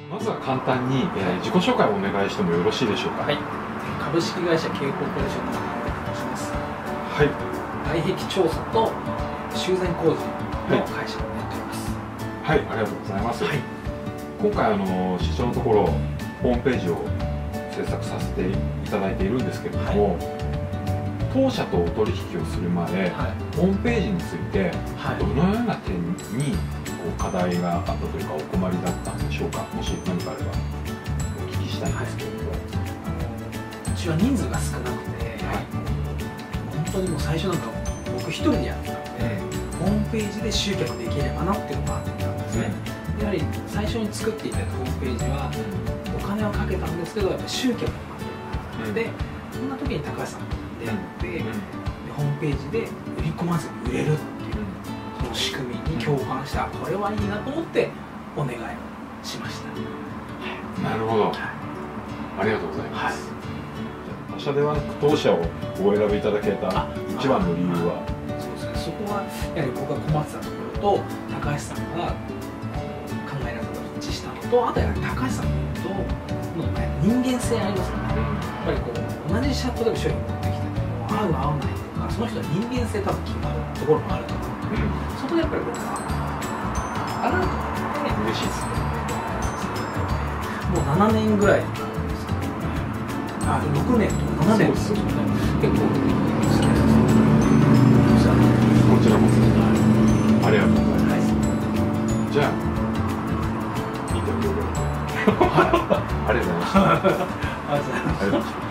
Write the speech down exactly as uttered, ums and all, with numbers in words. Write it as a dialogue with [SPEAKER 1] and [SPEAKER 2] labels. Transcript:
[SPEAKER 1] まずは簡単に、えー、自己紹介をお願いしてもよろしいでしょうか。
[SPEAKER 2] はい、株式会社京コーポレーションの中野と申します。
[SPEAKER 1] はい。
[SPEAKER 2] 外壁調査と修繕工事の会社をやっております。
[SPEAKER 1] はい、ありがとうございます。
[SPEAKER 2] はい、
[SPEAKER 1] 今回あの社長のところホームページを制作させていただいているんですけれども、はい、当社とお取引をする前、はい、ホームページについてどのような点にこう課題があったというかお困りだったんでしょうか。もし何かあればお聞きしたいんですけれども。
[SPEAKER 2] うちは人数が少なくて、はい、本当にもう最初なんか僕一人でやってたので、ホームページで集客できればなっていうのがあったんですね。やはり最初に作っていただいたホームページはお金はかけたんですけど、やっぱり集客がまずなくて、そんな時に高橋さんと出会って、でホームページで売り込まずに売れるっていうその仕組みに共感した、これはいいなと思ってお願いをしました。
[SPEAKER 1] なるほど、はい、ありがとうございます。はい、他社ではなく当社をお選びいただけた一番の理由は。
[SPEAKER 2] そうですね、そこはやはり僕が困ってたところと高橋さんが考えられたことに一致したのと、あとやはり高橋さんとの人間性ありますよね。やっぱりこう同じ社長でも商品持ってきても合う合わないとか、その人の人間性多分決まるところもあると思うので、うん、そこでやっぱり僕はあらんと思って
[SPEAKER 1] 嬉しいですね。
[SPEAKER 2] もうななねんぐらいなんですけど、あろくねんとかななねんですよね。結構好きです。
[SPEAKER 1] こちらこそありがとうございます。じゃあインタビューでありがとうございました。
[SPEAKER 2] ありがとうございました。